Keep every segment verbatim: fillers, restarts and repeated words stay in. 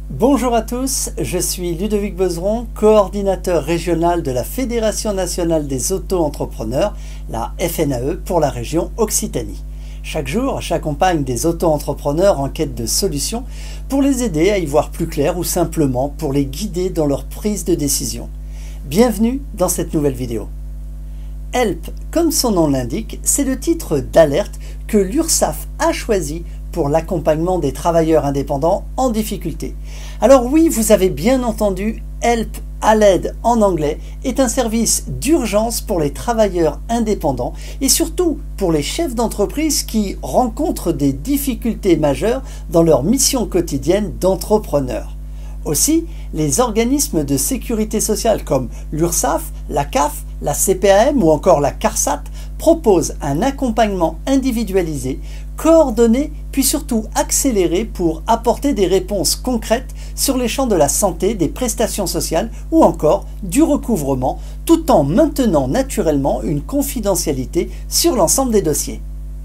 Bonjour à tous, je suis Ludovic Bezeron, coordinateur régional de la Fédération nationale des auto-entrepreneurs, la F N A E, pour la région Occitanie. Chaque jour, j'accompagne des auto-entrepreneurs en quête de solutions pour les aider à y voir plus clair ou simplement pour les guider dans leur prise de décision. Bienvenue dans cette nouvelle vidéo. Help, comme son nom l'indique, c'est le titre d'alerte que l'URSSAF a choisi pour l'accompagnement des travailleurs indépendants en difficulté. Alors oui, vous avez bien entendu, Help à l'aide en anglais est un service d'urgence pour les travailleurs indépendants et surtout pour les chefs d'entreprise qui rencontrent des difficultés majeures dans leur mission quotidienne d'entrepreneur. Aussi, les organismes de sécurité sociale comme l'URSSAF, la C A F, la C P A M ou encore la CARSAT proposent un accompagnement individualisé, coordonné puis surtout accéléré pour apporter des réponses concrètes sur les champs de la santé, des prestations sociales ou encore du recouvrement, tout en maintenant naturellement une confidentialité sur l'ensemble des dossiers.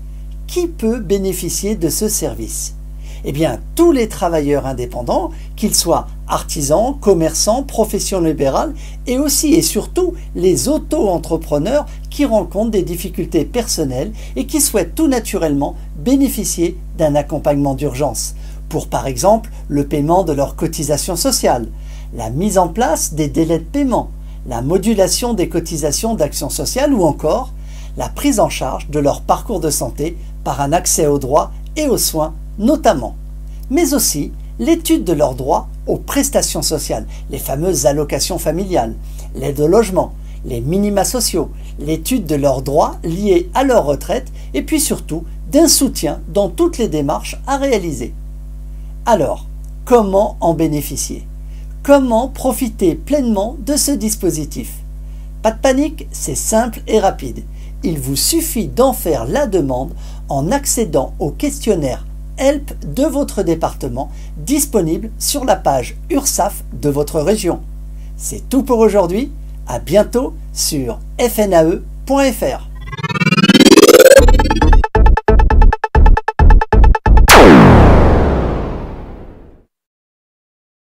Qui peut bénéficier de ce service ? Eh bien, tous les travailleurs indépendants, qu'ils soient artisans, commerçants, professions libérales, et aussi et surtout les auto-entrepreneurs qui rencontrent des difficultés personnelles et qui souhaitent tout naturellement bénéficier d'un accompagnement d'urgence, pour par exemple le paiement de leurs cotisations sociales, la mise en place des délais de paiement, la modulation des cotisations d'action sociale ou encore la prise en charge de leur parcours de santé par un accès aux droits et aux soins notamment, mais aussi l'étude de leurs droits aux prestations sociales, les fameuses allocations familiales, l'aide au logement, les minima sociaux, l'étude de leurs droits liés à leur retraite et puis surtout d'un soutien dans toutes les démarches à réaliser. Alors, comment en bénéficier? Comment profiter pleinement de ce dispositif? Pas de panique, c'est simple et rapide. Il vous suffit d'en faire la demande en accédant au questionnaire Help de votre département disponible sur la page URSSAF de votre région. C'est tout pour aujourd'hui, à bientôt sur F N A E point F R.